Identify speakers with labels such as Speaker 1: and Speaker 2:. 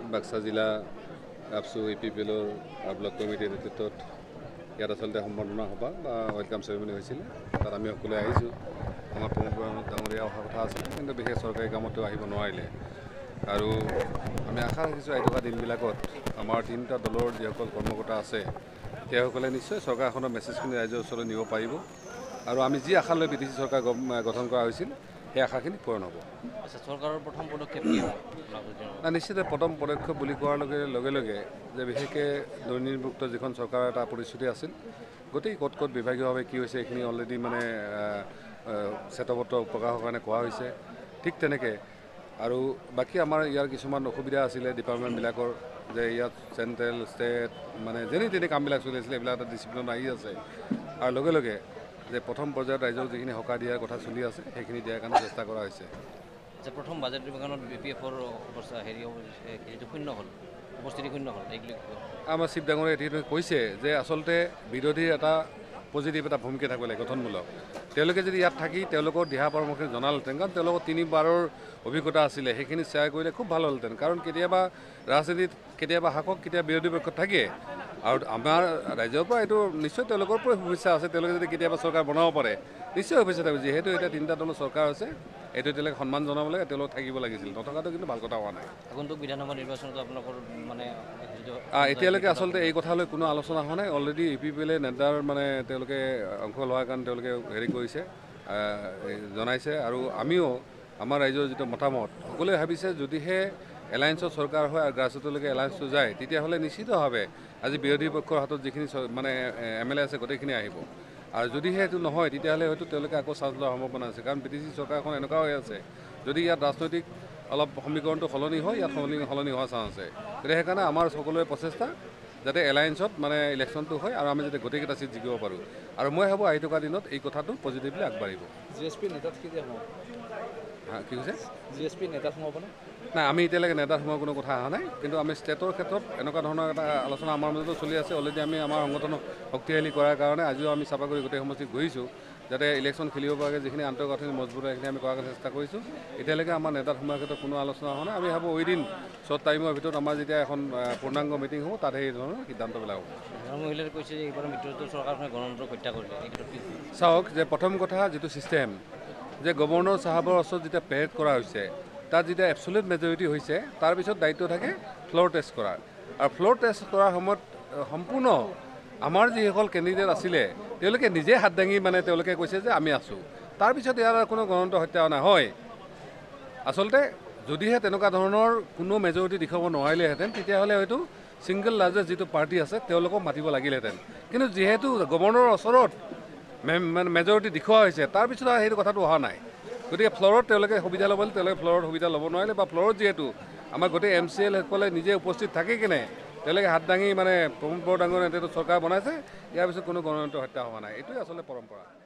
Speaker 1: বাক্সা জিলা আপচু APPLৰ ব্লক কমিটিৰ নেতৃত্বত ইয়াত আচলতে সম্বৰ্ধনা সভা বা ৱেলকাম চেৰেমনি হৈছিলে। তাত আমি সকলোৱে আহিছোঁ। আমাৰ প্ৰমুখ ডাঙৰীয়া অহা কথা আছিল, কিন্তু বিশেষ চৰকাৰী কামতো আহিব নোৱাৰিলে। আৰু আমি আশা ৰাখিছোঁ আহি থকা দিনবিলাকত আমাৰ তিনিটা দলৰ যিসকল কৰ্মকৰ্তা আছে তেওঁসকলে নিশ্চয় চৰকাৰখনৰ মেছেজখিনি ৰাইজৰ ওচৰলৈ নিব পাৰিব। আৰু আমি যি আশা লৈ BTC চৰকাৰ গঠন কৰা হৈছিল সেই আশাখিনি পূৰণ হ'ব।
Speaker 2: চৰকাৰৰ প্ৰথম পদক্ষেপ কি হ'ব?
Speaker 1: নিশ্চিত প্ৰথম পদক্ষেপ বুলি কোৱাৰ লগে লগে যে বিশেষকৈ দুৰ্নীতিমুক্ত যিখন চৰকাৰৰ এটা প্ৰতিশ্ৰুতি আছিল, গোটেই ক'ত ক'ত বিভাগীয়ভাৱে কি হৈছে এইখিনি অলৰেডি মানে শ্বেতপত্ৰ প্ৰকাশৰ কাৰণে কোৱা হৈছে। ঠিক তেনেকৈ আৰু বাকী আমাৰ ইয়াৰ কিছুমান অসুবিধা আছিলে ডিপাৰ্টমেণ্টবিলাকৰ, যে ইয়াত চেণ্ট্ৰেল ষ্টেট মানে যেনে কামবিলাক চলি আছিলে এইবিলাক এটা ডিচিপ্লিন আহি আছে। আৰু লগে লগে যে প্ৰথম পৰ্যায়ত ৰাইজক যিখিনি সকাহ দিয়াৰ কথা চলি আছে সেইখিনি দিয়াৰ কাৰণে চেষ্টা কৰা হৈছে।
Speaker 2: যে প্ৰথম বাজেট বিভাগত BPFৰ হেৰিটো শূন্য হ'ল, উপস্থিতি শূন্য হ'ল।
Speaker 1: আমাৰ চিফ ডাঙৰীয়াই এতিয়ালৈকে কৈছে যে আচলতে বিৰোধীৰ এটা পজিটিভ এটা ভূমিকা থাকিব লাগে গঠনমূলক। তেওঁলোকে যদি ইয়াত থাকি তেওঁলোকৰ দিহা পৰামৰ্শ জনালেহেঁতেন, কাৰণ তেওঁলোকৰ 3বাৰৰ অভিজ্ঞতা আছিলে, সেইখিনি শ্বেয়াৰ কৰিলে খুব ভাল হ'লহেঁতেন। কাৰণ কেতিয়াবা ৰাজনীতিত কেতিয়াবা শাসক কেতিয়াবা বিৰোধী পক্ষত থাকে। আৰু আমাৰ ৰাইজৰ পৰা এইটো নিশ্চয় তেওঁলোকৰ পৰাই শুভেচ্ছা আছে। তেওঁলোকে যদি কেতিয়াবা চৰকাৰ বনাব পাৰে নিশ্চয় শুভেচ্ছা থাকিব। যিহেতু এতিয়া 3টা দলৰ চৰকাৰ আছে, এইটো তেওঁলোকে সন্মান জনাব লাগে, তেওঁলোক থাকিব লাগিছিল। নথকাটো কিন্তু ভাল কথা হোৱা নাই।
Speaker 2: আগন্তুক বিধানসভা নিৰ্বাচনটো আপোনালোকৰ মানে
Speaker 1: এতিয়ালৈকে আচলতে এই কথালৈ কোনো আলোচনা হোৱা নাই। অলৰেডি APPLে নেতাৰ মানে তেওঁলোকে অংশ লোৱাৰ কাৰণে তেওঁলোকে হেৰি কৰিছে, জনাইছে। আৰু আমিও আমাৰ ৰাইজৰ যিটো মতামত সকলোৱে ভাবিছে যদিহে এলায়েন্সৰ চৰকাৰ হয় আৰু গ্ৰাছৰুটলৈকে এলায়েন্সটো যায়, তেতিয়াহ'লে নিশ্চিতভাৱে আজি বিৰোধী পক্ষৰ হাতত যিখিনি মানে MLA আছে গোটেইখিনি আহিব। আৰু যদিহে এইটো নহয় তেতিয়াহ'লে হয়তো তেওঁলোকে আকৌ চান্স লোৱাৰ সম্ভাৱনা আছে। কাৰণ BTC চৰকাৰখন এনেকুৱা হৈ আছে, যদি ইয়াত ৰাজনৈতিক অলপ সমীকৰণটো সলনি হয়, ইয়াত সলনি হোৱাৰ চান্স আছে। গতিকে সেইকাৰণে আমাৰ সকলোৰে প্ৰচেষ্টা যাতে এলায়েন্সত মানে ইলেকশ্যনটো হয় আৰু আমি যাতে গোটেইকেইটা চিট জিকিব পাৰোঁ। আৰু মই ভাবোঁ আহি থকা দিনত এই কথাটো পজিটিভলি আগবাঢ়িব।
Speaker 3: GSP নেতাত কেতিয়া সোমাব?
Speaker 1: কি কৈছে?
Speaker 3: GSP নেতাত সোমাবনে?
Speaker 1: নাই, আমি এতিয়ালৈকে নেতাত সোমোৱাৰ কোনো কথা অহা নাই। কিন্তু আমি ষ্টেটৰ ক্ষেত্ৰত এনেকুৱা ধৰণৰ এটা আলোচনা আমাৰ মাজতো চলি আছে। অলৰেডি আমি আমাৰ সংগঠনক শক্তিশালী কৰাৰ কাৰণে আজিও আমি চাপাগুৰি গোটেই সমষ্টিত ঘূৰিছোঁ, যাতে ইলেকশ্যন খেলিব পৰাকৈ যিখিনি আন্তঃগাঁথনি মজবুত হয় সেইখিনি আমি কৰাৰ চেষ্টা কৰিছোঁ। এতিয়ালৈকে আমাৰ নেতাত সোমোৱাৰ ক্ষেত্ৰত কোনো আলোচনা হোৱা নাই। আমি ভাবোঁ উইদিন শ্বৰ্ট টাইমৰ ভিতৰত আমাৰ যেতিয়া এখন পূৰ্ণাংগ মিটিং হ'ব তাত সেই ধৰণৰ সিদ্ধান্তবিলাক হ'ব।
Speaker 2: মহিলাই কৈছে যে এইবাৰ মিত্ৰজোঁটৰ চৰকাৰখনে গণতন্ত্ৰ হত্যা কৰিলে।
Speaker 1: চাওক, যে প্ৰথম কথা যিটো ছিষ্টেম যে গভৰ্ণৰ চাহাবৰ ওচৰত যেতিয়া পেৰেড কৰা হৈছে, তাত যেতিয়া এবছলিউট মেজৰিটি হৈছে, তাৰপিছত দায়িত্ব থাকে ফ্ল'ৰ টেষ্ট কৰাৰ। আৰু ফ্ল'ৰ টেষ্ট কৰাৰ সময়ত সম্পূৰ্ণ আমাৰ যিসকল কেণ্ডিডেট আছিলে তেওঁলোকে নিজে হাত দাঙি মানে তেওঁলোকে কৈছে যে আমি আছোঁ। তাৰপিছত ইয়াৰ কোনো গণতন্ত্ৰ হত্যা নহয়। আচলতে যদিহে তেনেকুৱা ধৰণৰ কোনো মেজৰিটি দেখুৱাব নোৱাৰিলেহেঁতেন, তেতিয়াহ'লে হয়তো ছিংগল লাৰ্জেষ্ট যিটো পাৰ্টি আছে তেওঁলোকক মাতিব লাগিলেহেঁতেন। কিন্তু যিহেতু গভৰ্ণৰৰ ওচৰত মেজৰিটি দেখুওৱা হৈছে, তাৰপিছত আৰু সেইটো কথাটো অহা নাই। গতিকে ফ্ল'ৰত তেওঁলোকে সুবিধা ল'ব, তেওঁলোকে ফ্ল'ৰত সুবিধা ল'ব নোৱাৰিলে, বা ফ্ল'ৰত যিহেতু আমাৰ গোটেই MCL সকলে নিজে উপস্থিত থাকি কিনে তেওঁলোকে হাত দাঙি মানে প্ৰমোদ বড়ো ডাঙৰীয়া নেতৃত্বত চৰকাৰ বনাইছে, ইয়াৰ পিছত কোনো গণতন্ত্ৰ হত্যা হোৱা নাই। এইটোৱে আচলতে পৰম্পৰা।